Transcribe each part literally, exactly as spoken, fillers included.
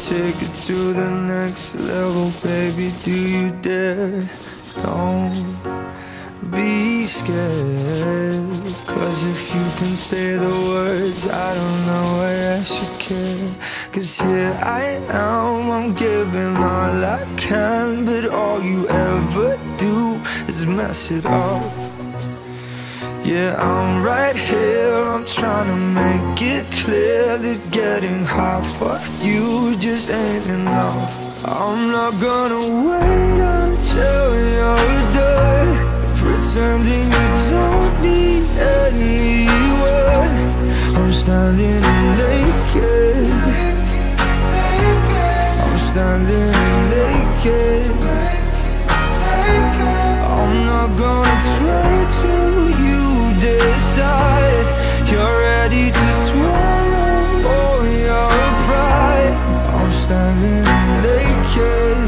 take it to the next level, baby? Do you dare? Don't be scared, 'cause if you can say the words, I don't know why I should care. 'Cause here I am, I'm giving all I can, but all you ever do is mess it up. Yeah, I'm right here, I'm trying to make it clear that getting half of you just ain't enough. I'm not gonna wait until you're done pretending you don't need anyone. I'm standing naked, I'm standing naked. I'm not gonna try till you decide you're ready to swallow all your pride. I'm standing naked,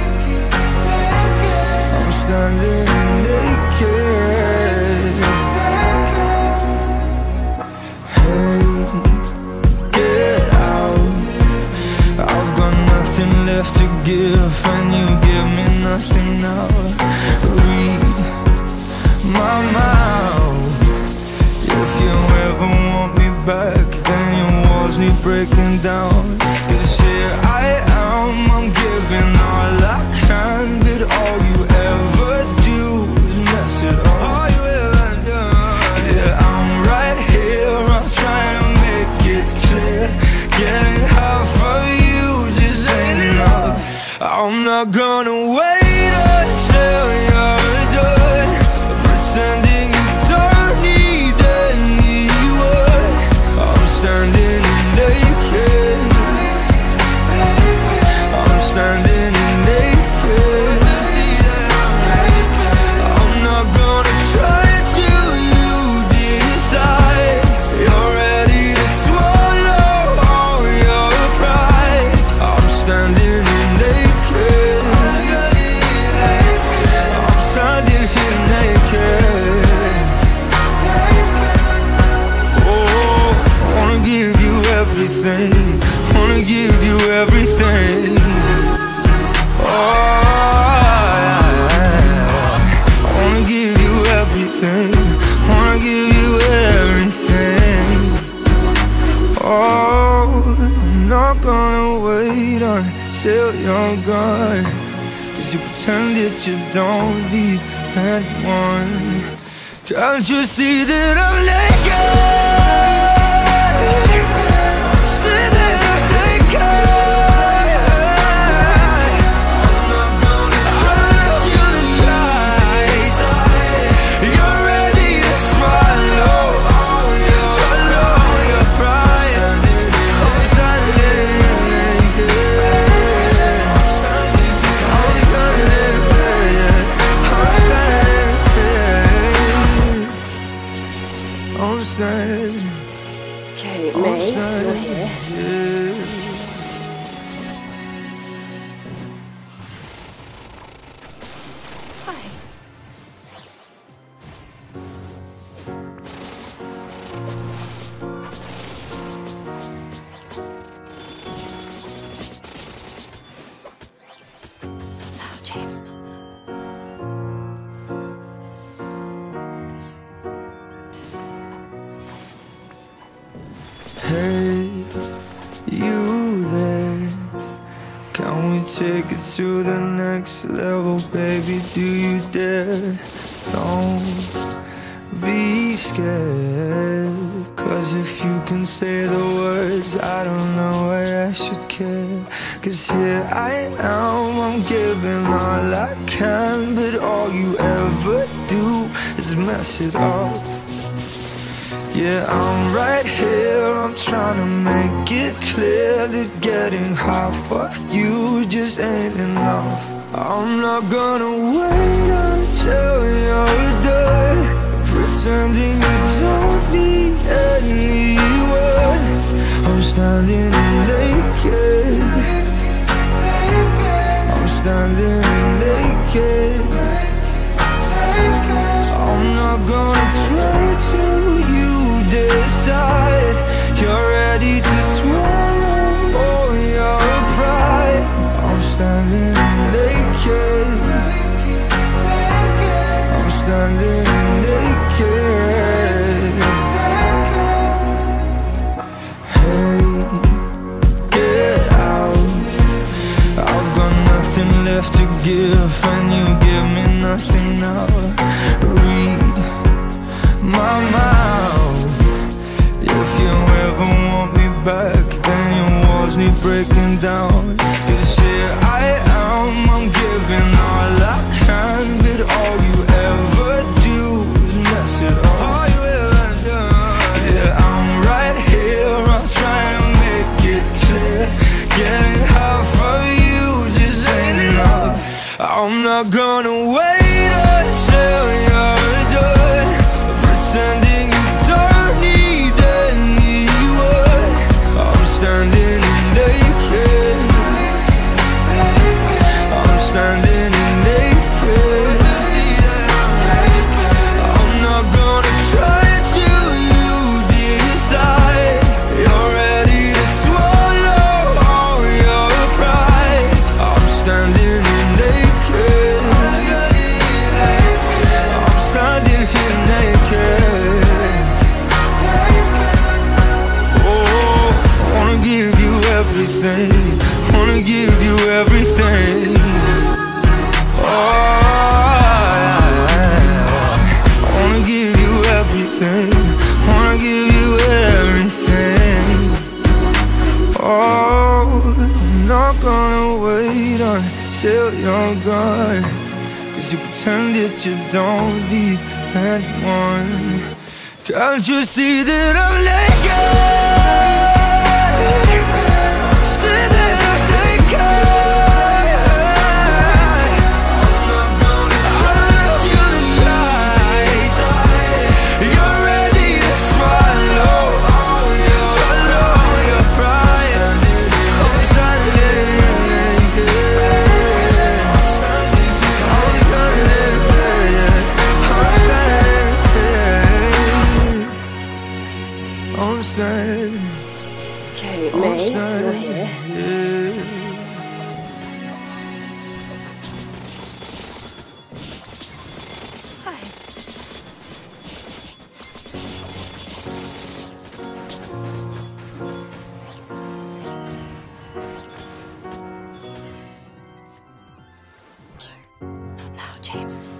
I'm standing naked. Hey, get out, I've got nothing left to give, and you give me nothing now. Read my mouth. If you ever want me back, then your walls need breaking down. 'Cause here I am, I'm giving all I can, but all you ever do is mess it up. All you ever do. Yeah, I'm right here, I'm trying to make it clear. Getting half of you just ain't enough. I'm not gonna wait until you're done pretending you don't need anyone. I'm standing naked, I'm standing naked. I'm not gonna try till you decide you're ready to swallow all your pride. I'm standing naked, I'm standing here naked. Oh, I wanna give you everything, wanna give you everything. Oh, I wanna give you everything, wanna give you everything. Oh, I'm not gonna wait until you're gone, 'cause you pretend that you don't need anyone. Can't you see that I'm naked? See that I'm naked. I'm not gonna try till you decide you're ready to swallow all your, swallow your pride. I'm standing naked, I'm standing, I'm standing, I'm standing, I'm standing. Okay, May, you're here. Hi. Now, James. Hey, you there? Can we take it to the next level, baby? Do you dare? Don't be scared, 'cause if you can say the words, I don't know why I should care. 'Cause here I am, I'm giving all I can, but all you ever do is mess it up. Yeah, I'm right here, I'm trying to make it clear that getting half of you just ain't enough. I'm not gonna wait until you're done pretending you don't need anyone. I'm standing naked, I'm standing naked. I'm not gonna try till you decide you're ready to swallow all your pride. standing naked. Hey, get out. I've got nothing left to give, and you give me nothing now. Read my mouth. If you ever want me back, then your walls need breaking down. 'Cause here I am, I'm giving all I can, but all you ever do is mess it up. All you ever do. Yeah, I'm right here, I'm trying to make it clear. Getting half of you just ain't enough. I'm not gonna wait until you're done pretending you don't need anyone. I'm standing naked. I'm standing naked. I'm not gonna try till you decide you're ready to swallow all your pride. I'm standing naked. I'm standing here naked. Oh, I wanna give you everything. Wanna give you everything. Oh, I wanna give you everything. Wanna give you everything. Oh, I'm not gonna wait until you're gone, 'cause you pretend that you don't need anyone. Can't you see that I'm naked? See that I'm naked. I'm not gonna try. You're ready to swallow all your, swallow your pride. I'm standing naked. I'm standing naked. I'm standing. I'm standing. Okay, May, you're here. Hi. Now, James.